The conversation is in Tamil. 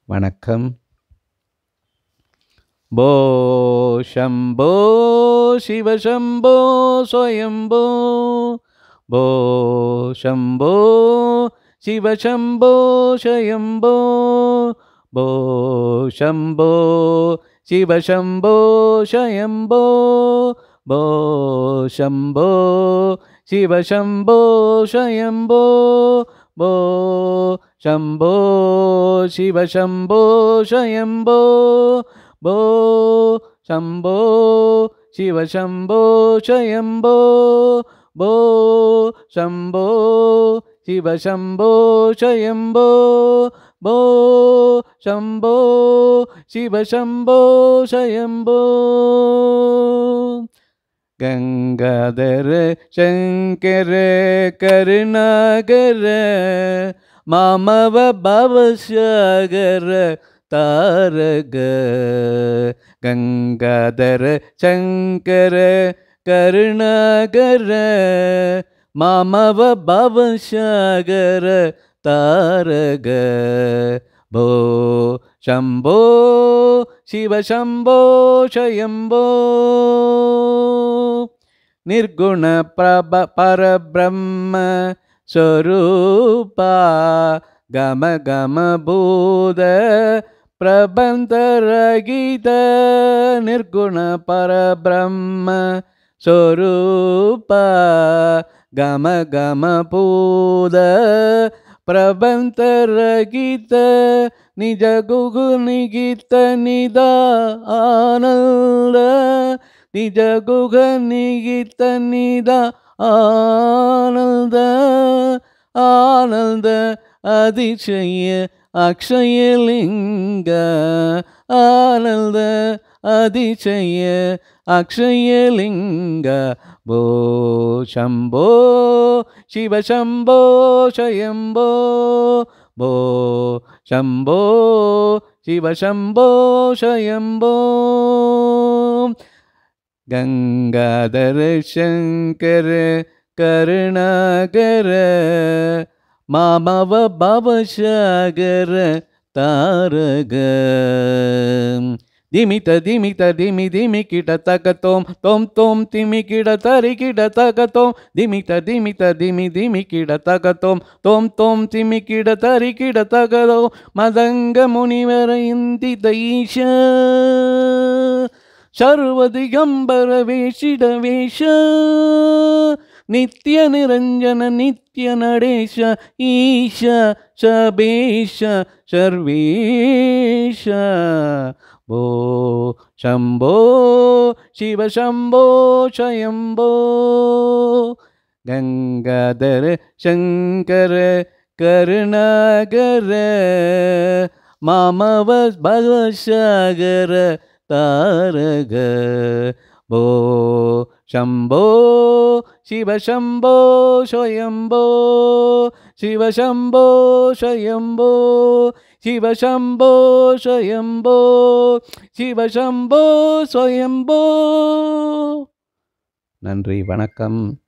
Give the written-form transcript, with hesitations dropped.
வணக்கம். போ ஷம்போ சிவசம்போ ஸ்வயம்போ. போ ஷம்போ சிவசம்போ ஷயம்போ. போ ஷம்போ சிவசம்போ ஷயம்போ. போ ஷம்போ சிவசம்போ ஷயம்போ. போ ஷம்போ சிவசம்போ ஷயம்போ. போ ஷம்போ சிவசம்போ ஷயம்போ. போ ஷம்போ சிவசம்போ ஷயம்போ. போ ஷம்போ சிவசம்போ ஷயம்போ. கங்காதர சங்கர கருணாகர மாமவ பவசாகர தாரக. கங்காதர சங்கர கருணாகர மாமவ பவசாகர தாரக. போ ஷம்போ சிவசம்போ ஷயம்போ. நிர்குண பரபிரம்ம ஸ்வரூபா கம கம பூத பிரபந்தரகித. நிர்குண பரபிரம்ம ஸ்வரூபா கம கம பூத பிரபந்தரகித. நிஜ குகு நிகித நித ஆனந்த. நிஜ குக நிகித நித ஆனந்த. ஆனந்த அதிசய அக்ஷயலிங்க. ஆனந்த அதிசய அக்ஷயலிங்க. போ ஷம்போ சிவசம்போ ஷயம்போ. போ ஷம்போ சிவசம்போ ஷயம்போ. கங்காதர சங்கர கருணாகர மாமவ பவசாகர தாரக. திமித திமித திமி திமி கிட தகத்தோம் தோம் தோம் திமி கிட தரி கிட தகத்தோம். திமித திமித திமி திமி கிட தகத்தோம் தோம் தோம் திமி கிட தரி கிட தகதோ. மதங்க முனிவர இந்தித ஈஷ சர்வதிகம்பர வேஷிட வேஷ. நித்ய நிரஞ்சன நித்ய நடேஷ ஈஷ சபேஷ சர்வேஷ. போ ஷம்போ சிவசம்போ ஷயம்போ. கங்காதர சங்கர கருணாகர மாமவ பவசாகர தாரக. போ ஷம்போ சிவசம்போ ஷயம்போ. சிவசம்போ ஷயம்போ. சிவசம்போ ஷயம்போ. சிவசம்போ ஸ்வயம்போ. நன்றி, வணக்கம்.